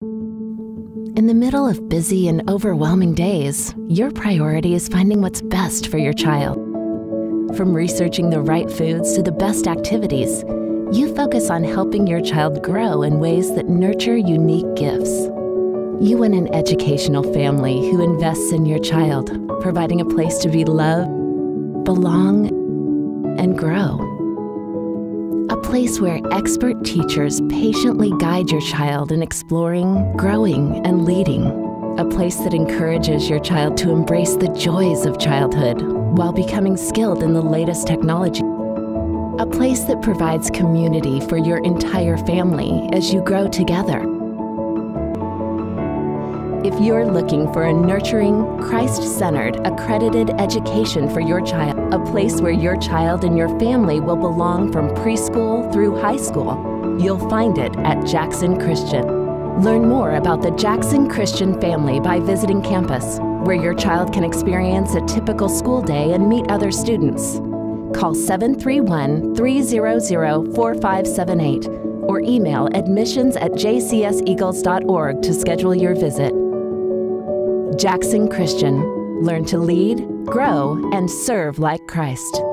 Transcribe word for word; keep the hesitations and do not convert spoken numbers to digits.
In the middle of busy and overwhelming days, your priority is finding what's best for your child. From researching the right foods to the best activities, you focus on helping your child grow in ways that nurture unique gifts. You want an educational family who invests in your child, providing a place to be loved, belong, and grow. A place where expert teachers patiently guide your child in exploring, growing, and leading. A place that encourages your child to embrace the joys of childhood while becoming skilled in the latest technology. A place that provides community for your entire family as you grow together. If you're looking for a nurturing, Christ-centered, accredited education for your child, a place where your child and your family will belong from preschool through high school, you'll find it at Jackson Christian. Learn more about the Jackson Christian family by visiting campus, where your child can experience a typical school day and meet other students. Call seven three one, three zero zero, four five seven eight or email admissions at j c s eagles dot org to schedule your visit. Jackson Christian. Learn to lead, grow, and serve like Christ.